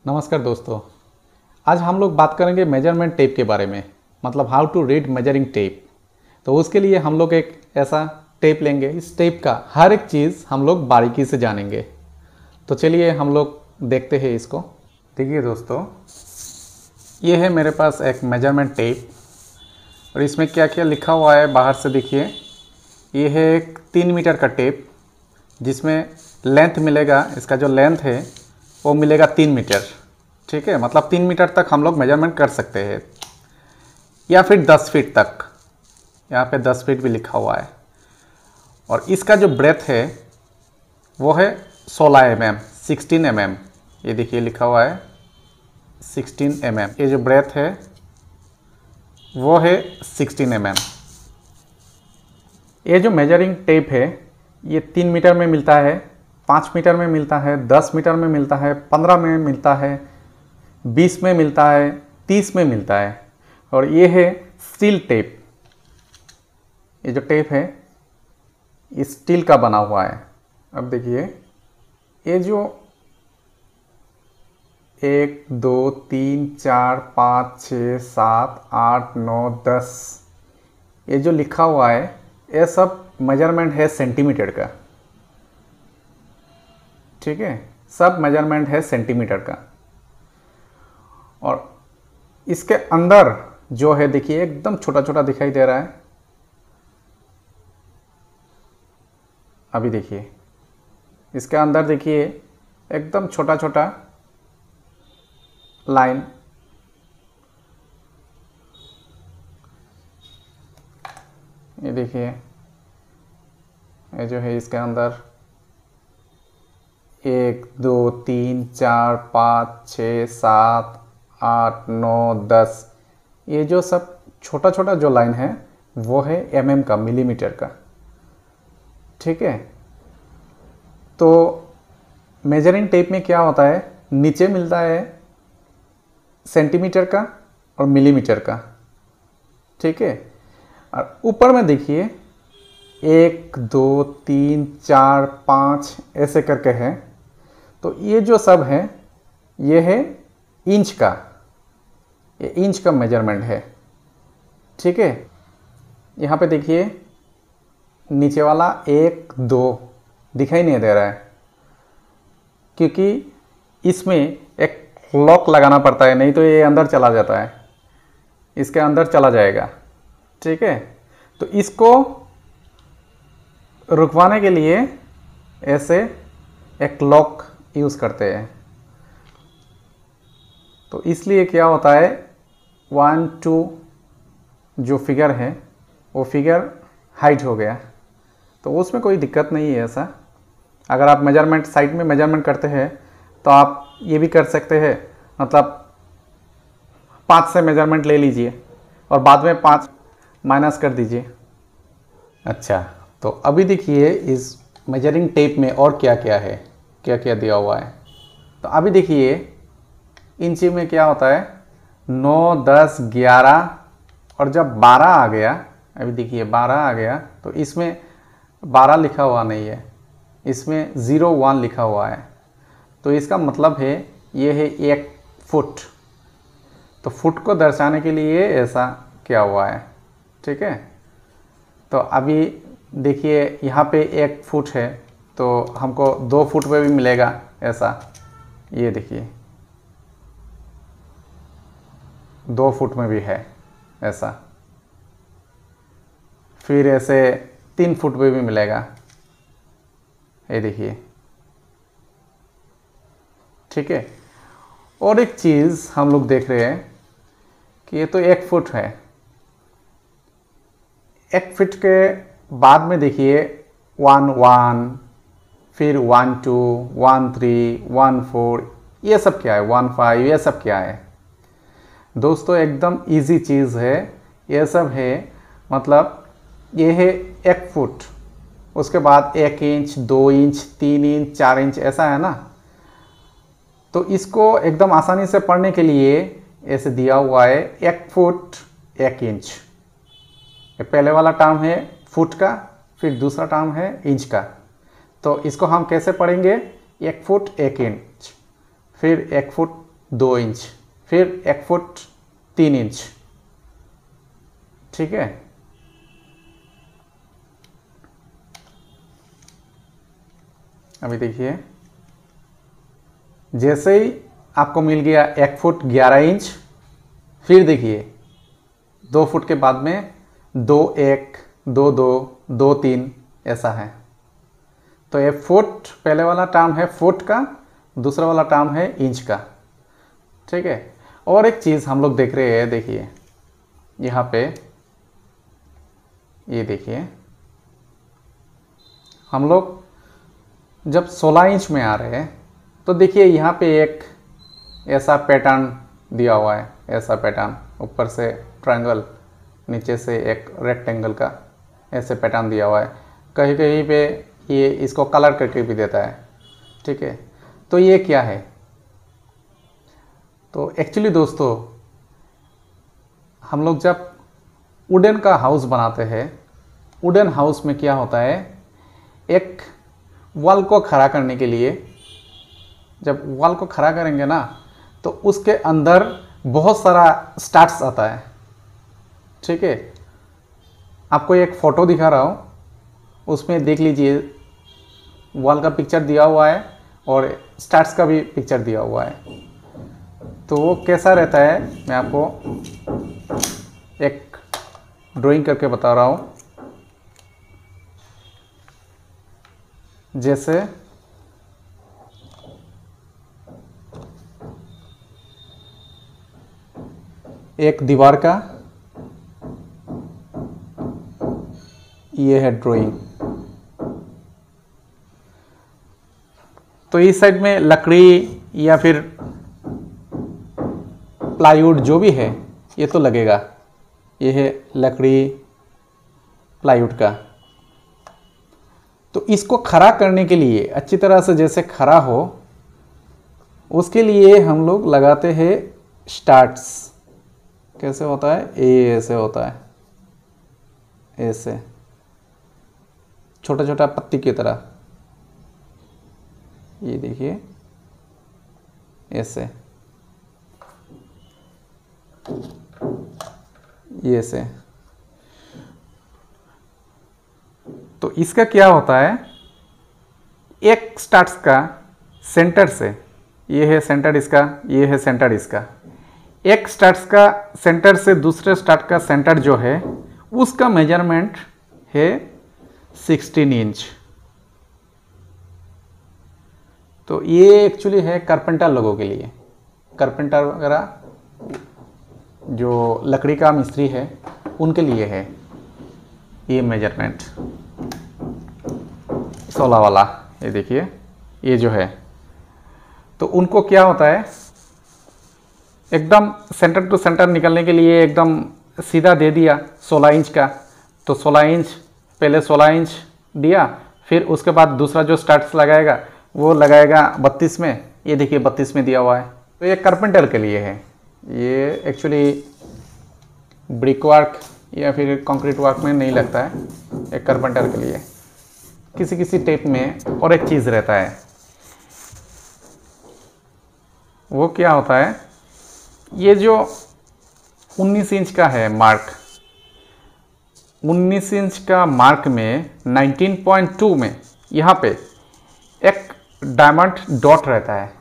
नमस्कार दोस्तों। आज हम लोग बात करेंगे मेजरमेंट टेप के बारे में, मतलब how to read measuring tape. तो उसके लिए हम लोग एक ऐसा टेप लेंगे। इस टेप का हर एक चीज़ हम लोग बारीकी से जानेंगे। तो चलिए हम लोग देखते हैं इसको। देखिए दोस्तों, ये है मेरे पास एक मेजरमेंट टेप और इसमें क्या क्या लिखा हुआ है बाहर से देखिए। ये है एक 3 मीटर का टेप जिसमें लेंथ मिलेगा, इसका जो लेंथ है वो मिलेगा 3 मीटर। ठीक है, मतलब 3 मीटर तक हम लोग मेजरमेंट कर सकते हैं या फिर 10 फीट तक। यहाँ पे 10 फीट भी लिखा हुआ है। और इसका जो ब्रेथ है वो है 16 mm, 16 mm। ये देखिए लिखा हुआ है 16 mm। ये जो ब्रेथ है वो है 16 mm। ये जो मेजरिंग टेप है ये 3 मीटर में मिलता है, 5 मीटर में मिलता है, 10 मीटर में मिलता है, 15 में मिलता है, 20 में मिलता है, 30 में मिलता है। और ये है स्टील टेप। ये जो टेप है ये स्टील का बना हुआ है। अब देखिए, ये जो 1 2 3 4 5 6 7 8 9 10 ये जो लिखा हुआ है ये सब मेजरमेंट है सेंटीमीटर का। ठीक है, सब मेजरमेंट है सेंटीमीटर का। और इसके अंदर जो है देखिए एकदम छोटा छोटा दिखाई दे रहा है। अभी देखिए इसके अंदर देखिए एकदम छोटा छोटा लाइन। ये देखिए, ये जो है इसके अंदर 1 2 3 4 5 6 7 8 9 10 ये जो सब छोटा छोटा जो लाइन है वो है mm का, मिलीमीटर का। ठीक है, तो मेजरिंग टेप में क्या होता है, नीचे मिलता है सेंटीमीटर का और मिलीमीटर का। ठीक है, और ऊपर में देखिए 1 2 3 4 5 ऐसे करके है। तो ये जो सब है ये है इंच का, ये इंच का मेजरमेंट है। ठीक है, यहाँ पे देखिए नीचे वाला 1 2 दिखाई नहीं दे रहा है क्योंकि इसमें एक लॉक लगाना पड़ता है, नहीं तो ये अंदर चला जाता है, इसके अंदर चला जाएगा। ठीक है, तो इसको रुकवाने के लिए ऐसे एक लॉक यूज़ करते हैं। तो इसलिए क्या होता है 1 2 जो फिगर है वो फिगर हाइट हो गया, तो उसमें कोई दिक्कत नहीं है। ऐसा अगर आप मेजरमेंट साइड में मेजरमेंट करते हैं तो आप ये भी कर सकते हैं, मतलब 5 से मेजरमेंट ले लीजिए और बाद में 5 माइनस कर दीजिए। अच्छा, तो अभी देखिए इस मेजरिंग टेप में और क्या क्या है, क्या क्या दिया हुआ है। तो अभी देखिए इंची में क्या होता है 9 10 11 और जब 12 आ गया, अभी देखिए 12 आ गया तो इसमें 12 लिखा हुआ नहीं है, इसमें 0 1 लिखा हुआ है। तो इसका मतलब है ये है 1 फुट। तो फुट को दर्शाने के लिए ऐसा क्या हुआ है। ठीक है, तो अभी देखिए यहाँ पे 1 फुट है तो हमको 2 फुट पे भी मिलेगा ऐसा। ये देखिए 2 फुट में भी है ऐसा, फिर ऐसे 3 फुट पे भी मिलेगा। ये देखिए। ठीक है, और एक चीज़ हम लोग देख रहे हैं कि ये तो 1 फुट है। 1 फुट के बाद में देखिए 1 1, फिर 1 2 1 3 1 4 ये सब क्या है, 1 5 ये सब क्या है। दोस्तों एकदम इजी चीज़ है, ये सब है। मतलब ये है 1 फुट, उसके बाद 1 इंच 2 इंच 3 इंच 4 इंच ऐसा है ना। तो इसको एकदम आसानी से पढ़ने के लिए ऐसे दिया हुआ है 1 फुट 1 इंच। ये पहले वाला टर्म है फुट का, फिर दूसरा टर्म है इंच का। तो इसको हम कैसे पढ़ेंगे 1 फुट 1 इंच, फिर 1 फुट 2 इंच, फिर 1 फुट 3 इंच। ठीक है, अभी देखिए जैसे ही आपको मिल गया 1 फुट 11 इंच, फिर देखिए 2 फुट के बाद में 2 1 2 2 2 3 ऐसा है। तो ये फुट पहले वाला टर्म है फुट का, दूसरा वाला टर्म है इंच का। ठीक है, और एक चीज़ हम लोग देख रहे हैं, देखिए यहाँ पे ये देखिए हम लोग जब 16 इंच में आ रहे हैं तो देखिए यहाँ पे एक ऐसा पैटर्न दिया हुआ है, ऐसा पैटर्न ऊपर से ट्रायंगल, नीचे से एक रेक्टेंगल का ऐसे पैटर्न दिया हुआ है। कहीं कहीं पे ये इसको कलर करके भी देता है। ठीक है, तो ये क्या है? तो एक्चुअली दोस्तों हम लोग जब वुडन का हाउस बनाते हैं, वुडन हाउस में क्या होता है, एक वॉल को खड़ा करने के लिए जब वॉल को खड़ा करेंगे ना तो उसके अंदर बहुत सारा स्टार्ट्स आता है। ठीक है, आपको एक फ़ोटो दिखा रहा हूँ, उसमें देख लीजिए वॉल का पिक्चर दिया हुआ है और स्टार्ट्स का भी पिक्चर दिया हुआ है। तो वो कैसा रहता है मैं आपको एक ड्राइंग करके बता रहा हूँ। जैसे एक दीवार का ये है ड्राइंग, तो इस साइड में लकड़ी या फिर प्लाईवुड जो भी है ये तो लगेगा, ये है लकड़ी प्लाईवुड का। तो इसको खड़ा करने के लिए अच्छी तरह से जैसे खड़ा हो उसके लिए हम लोग लगाते हैं स्टार्ट्स। कैसे होता है? ये ऐसे होता है, ऐसे छोटा छोटा पत्ती की तरह, ये देखिए ऐसे, ये ऐसे। तो इसका क्या होता है, एक स्टार्ट्स का सेंटर से, ये है सेंटर इसका, ये है सेंटर इसका, एक स्टार्ट्स का सेंटर से दूसरे स्टार्ट का सेंटर जो है उसका मेजरमेंट है 16 इंच। तो ये एक्चुअली है कारपेंटर लोगों के लिए, कारपेंटर वगैरह जो लकड़ी का मिस्त्री है उनके लिए है ये मेजरमेंट 16 वाला। ये देखिए ये जो है, तो उनको क्या होता है एकदम सेंटर टू सेंटर निकलने के लिए एकदम सीधा दे दिया 16 इंच का। तो 16 इंच पहले 16 इंच दिया, फिर उसके बाद दूसरा जो स्टार्ट्स लगाएगा वो लगाएगा 32 में। ये देखिए 32 में दिया हुआ है। तो ये कारपेंटर के लिए है, ये एक्चुअली ब्रिक वर्क या फिर कंक्रीट वर्क में नहीं लगता है, एक कारपेंटर के लिए। किसी किसी टेप में और एक चीज़ रहता है, वो क्या होता है, ये जो 19 इंच का है मार्क, 19 इंच का मार्क में 19.2 में यहाँ पे एक डायमंड डॉट रहता है।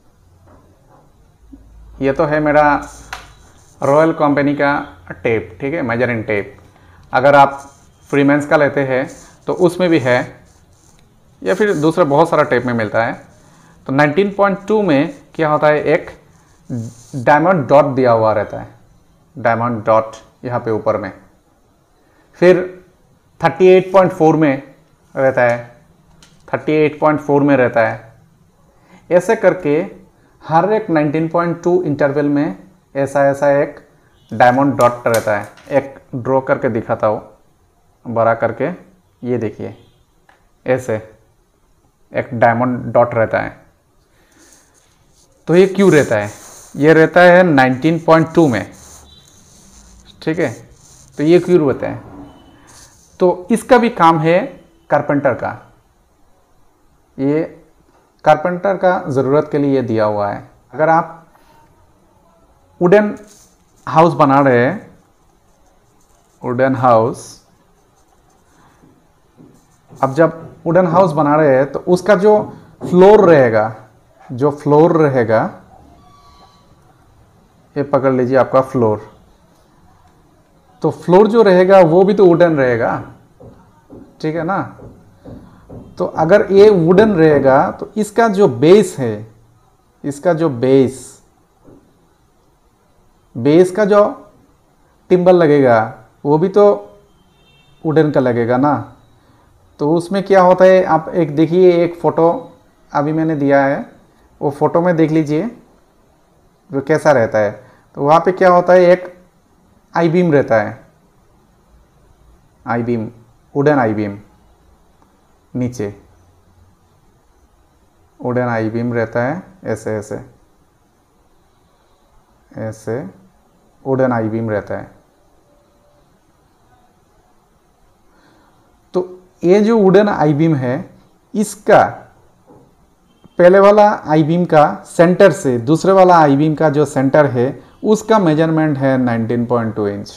ये तो है मेरा रॉयल कंपनी का टेप, ठीक है, मेजरिंग टेप। अगर आप फ्रीमेंस का लेते हैं तो उसमें भी है, या फिर दूसरा बहुत सारा टेप में मिलता है। तो 19.2 में क्या होता है, एक डायमंड डॉट दिया हुआ रहता है, डायमंड डॉट यहाँ पे ऊपर में। फिर 38.4 में रहता है, 38.4 में रहता है। ऐसे करके हर एक 19.2 इंटरवल में ऐसा ऐसा एक डायमंड डॉट रहता है। एक ड्रॉ करके दिखाता हूँ बड़ा करके, ये देखिए ऐसे एक डायमंड डॉट रहता है। तो ये क्यों रहता है? ये रहता है 19.2 में, ठीक है। तो ये क्यों रहता है? तो इसका भी काम है कारपेंटर का, ये कारपेंटर का ज़रूरत के लिए दिया हुआ है। अगर आप वुडन हाउस बना रहे हैं, वुडन हाउस। अब जब वुडन हाउस बना रहे हैं तो उसका जो फ्लोर रहेगा, जो फ्लोर रहेगा, ये पकड़ लीजिए आपका फ्लोर, तो फ्लोर जो रहेगा वो भी तो वुडन रहेगा, ठीक है ना। तो अगर ये वुडन रहेगा तो इसका जो बेस है, इसका जो बेस का जो टिम्बल लगेगा वो भी तो वुडन का लगेगा ना। तो उसमें क्या होता है, आप एक देखिए, एक फ़ोटो अभी मैंने दिया है, वो फ़ोटो में देख लीजिए वो कैसा रहता है। तो वहाँ पे क्या होता है, एक आई बीम रहता है, I beam, wooden I beam, नीचे वुडन आई बीम रहता है, ऐसे ऐसे ऐसे वुडन आई बीम रहता है। तो ये जो वुडन आई बीम है, इसका पहले वाला आई बीम का सेंटर से दूसरे वाला आई बीम का जो सेंटर है उसका मेजरमेंट है 19.2 इंच,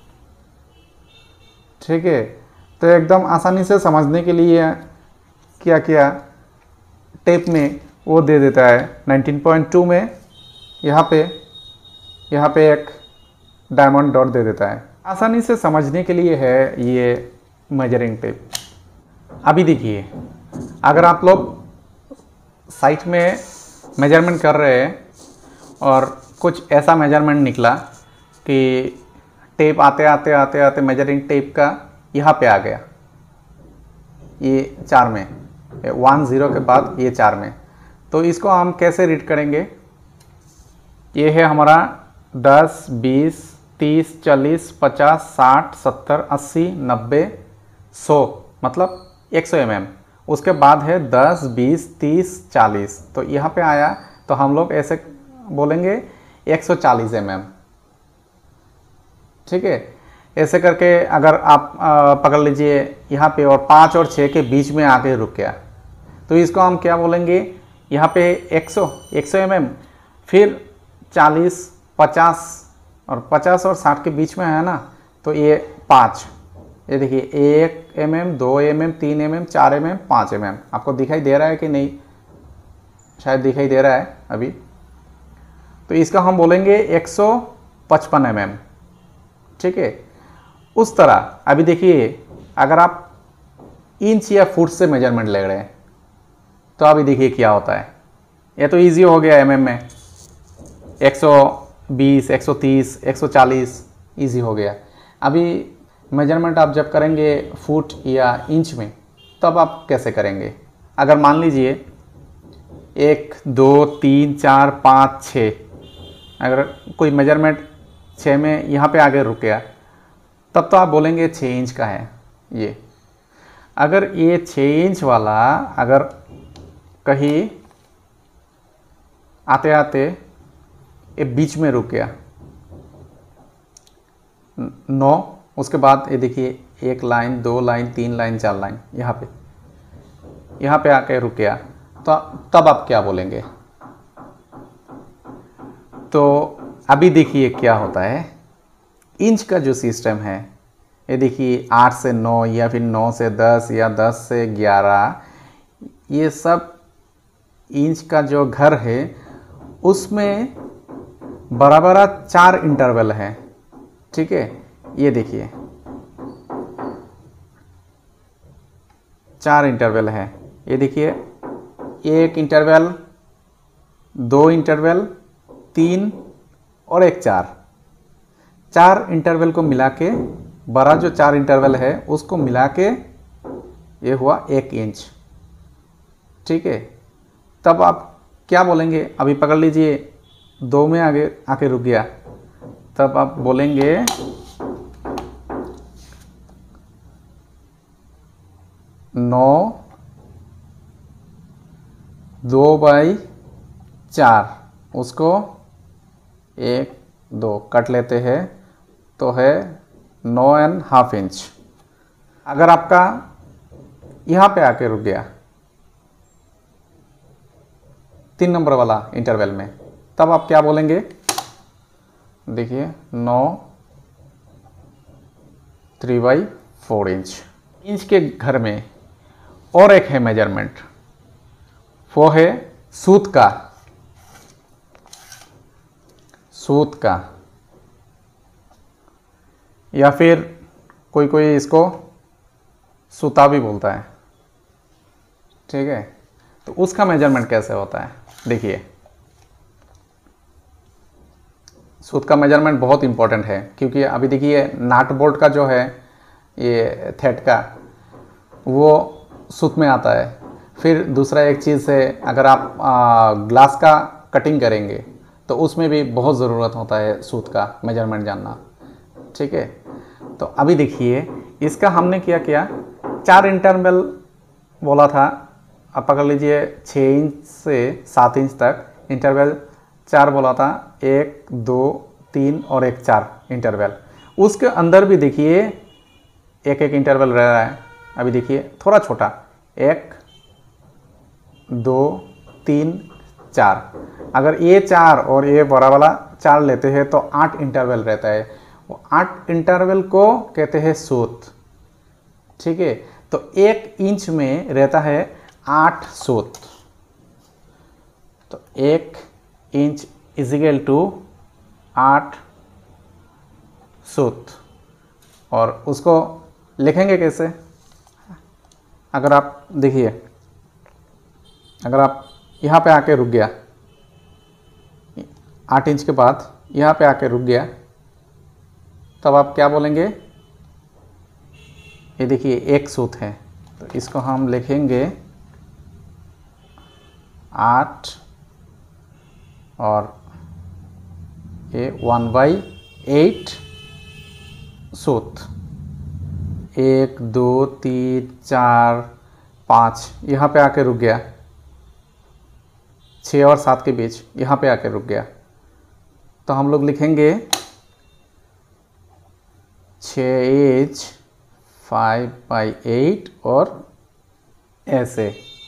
ठीक है। तो एकदम आसानी से समझने के लिए क्या किया, टेप में वो दे देता है 19.2 में, यहाँ पे एक डायमंड डॉट दे देता है। आसानी से समझने के लिए है ये मेजरिंग टेप। अभी देखिए, अगर आप लोग साइट में मेजरमेंट कर रहे हैं और कुछ ऐसा मेजरमेंट निकला कि टेप आते मेजरिंग टेप का यहाँ पे आ गया, ये 4 में, 10 के बाद ये 4 में, तो इसको हम कैसे रीड करेंगे। ये है हमारा 10, 20, 30, 40, 50, 60, 70, 80, 90, 100, मतलब 100 mm। उसके बाद है 10, 20, 30, 40, तो यहाँ पे आया तो हम लोग ऐसे बोलेंगे 140 mm, ठीक है। ऐसे करके अगर आप पकड़ लीजिए यहाँ पे, और 5 और 6 के बीच में आके रुक गया तो इसको हम क्या बोलेंगे, यहाँ पे 100 mm, फिर 40, 50 और 60 के बीच में है ना, तो ये 5, ये देखिए 1 mm, 2 mm, 3 mm, 4 mm, 5 mm। आपको दिखाई दे रहा है कि नहीं, शायद दिखाई दे रहा है अभी। तो इसका हम बोलेंगे 155 mm, ठीक है। उस तरह अभी देखिए, अगर आप इंच या फुट से मेजरमेंट ले रहे हैं तो अभी देखिए क्या होता है। ये तो इजी हो गया mm में, 120, 130, 140 इजी हो गया। अभी मेजरमेंट आप जब करेंगे फुट या इंच में, तब आप कैसे करेंगे। अगर मान लीजिए 1, 2, 3, 4, 5, 6, अगर कोई मेजरमेंट 6 में यहाँ पे आगे रुक गया, तब तो आप बोलेंगे 6 इंच का है ये। अगर ये 6 इंच वाला अगर कहीं आते ये बीच में रुक गया 9, उसके बाद ये देखिए 1 लाइन, 2 लाइन, 3 लाइन, 4 लाइन, यहाँ पे आके रुक गया, तो तब आप क्या बोलेंगे। तो अभी देखिए क्या होता है, इंच का जो सिस्टम है, ये देखिए 8 से 9 या फिर 9 से 10 या 10 से 11, ये सब इंच का जो घर है उसमें बराबर 4 इंटरवल है, ठीक है। ये देखिए 4 इंटरवल है, ये देखिए 1 इंटरवल, 2 इंटरवल, 3 और एक 4 इंटरवल को मिला के, बड़ा जो 4 इंटरवल है उसको मिला के ये हुआ 1 इंच, ठीक है। तब आप क्या बोलेंगे, अभी पकड़ लीजिए 2 में आगे आके रुक गया, तब आप बोलेंगे 9, 2/4, उसको 1, 2 कट लेते हैं तो है 9.5 इंच। अगर आपका यहाँ पे आके रुक गया 3 नंबर वाला इंटरवल में, तब आप क्या बोलेंगे, देखिए 9 3/4 इंच। इंच के घर में और एक है मेजरमेंट, वो है सूत का या फिर कोई इसको सूता भी बोलता है, ठीक है। तो उसका मेजरमेंट कैसे होता है, देखिए सूत का मेजरमेंट बहुत इंपॉर्टेंट है, क्योंकि अभी देखिए नाट बोल्ट का जो है ये थ्रेड का वो सूत में आता है। फिर दूसरा एक चीज़ है, अगर आप ग्लास का कटिंग करेंगे तो उसमें भी बहुत ज़रूरत होता है सूत का मेजरमेंट जानना, ठीक है। तो अभी देखिए इसका हमने क्या किया, 4 इंटरवल बोला था, आप पकड़ लीजिए 6 इंच से 7 इंच तक इंटरवल 4 बोला था, 1 2 3 और एक 4 इंटरवल। उसके अंदर भी देखिए एक इंटरवल रह रहा है। अभी देखिए थोड़ा छोटा, 1 2 3 4। अगर ये 4 और ये बड़ा वाला 4 लेते हैं तो 8 इंटरवल रहता है। वो 8 इंटरवल को कहते हैं सूत, ठीक है। तो 1 इंच में रहता है 8 सूत। तो 1 इंच इजिकल टू 8 सूत। और उसको लिखेंगे कैसे, अगर आप देखिए, अगर आप यहाँ पे आके रुक गया, 8 इंच के बाद यहाँ पे आके रुक गया, तब आप क्या बोलेंगे, ये देखिए 1 सूत है, तो इसको हम लिखेंगे 8 और ये 1/8 सूत। 1 2 3 4 5 यहाँ पे आके रुक गया, 6 और 7 के बीच यहाँ पे आके रुक गया, तो हम लोग लिखेंगे 6H 5/8 और ऐसे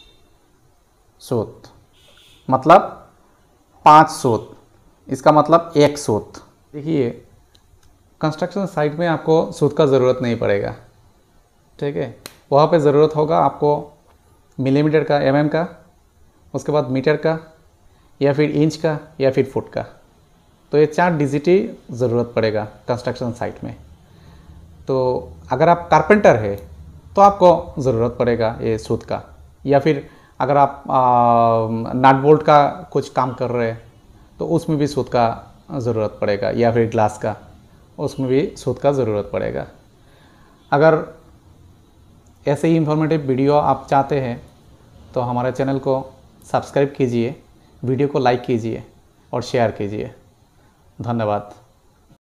सूत, मतलब 5 सूत। इसका मतलब 1 सूत। देखिए कंस्ट्रक्शन साइट में आपको सूत का ज़रूरत नहीं पड़ेगा, ठीक है। वहाँ पे ज़रूरत होगा आपको मिलीमीटर का, mm का, उसके बाद मीटर का, या फिर इंच का, या फिर फुट का। तो ये 4 डिजिट ही ज़रूरत पड़ेगा कंस्ट्रक्शन साइट में। तो अगर आप कारपेंटर है तो आपको ज़रूरत पड़ेगा ये सूत का, या फिर अगर आप नट बोल्ट का कुछ काम कर रहे हैं तो उसमें भी सूत का ज़रूरत पड़ेगा, या फिर ग्लास का, उसमें भी सूत का ज़रूरत पड़ेगा। अगर ऐसे ही इंफॉर्मेटिव वीडियो आप चाहते हैं तो हमारे चैनल को सब्सक्राइब कीजिए, वीडियो को लाइक कीजिए और शेयर कीजिए। धन्यवाद।